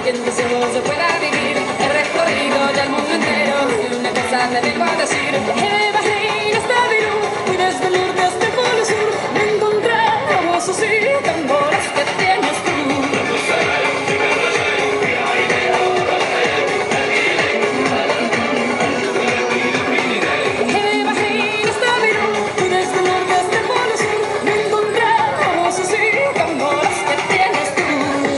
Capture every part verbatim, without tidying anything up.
que en tus ojos se pueda vivir el recorrido del mundo entero. Y una cosa te vengo a decir: de Bahrein hasta Beirut y desde el norte hasta el polo sur me encontramos así como las que tienes tú. De Bahrein hasta Beirut y desde el norte hasta el polo sur me encontramos así como las que tienes tú.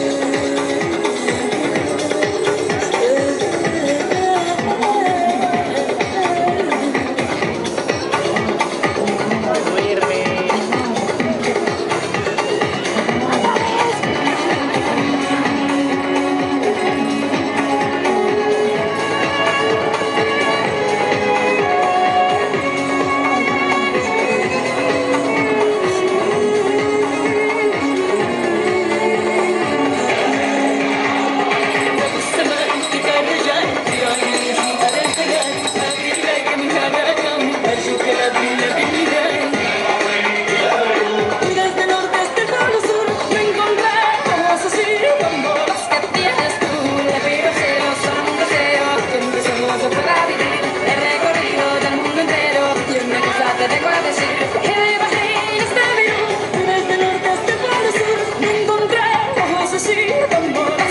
Te vengo a decir que de Bahrein hasta Beirut, desde el norte hasta el polo sur, me encontramos así como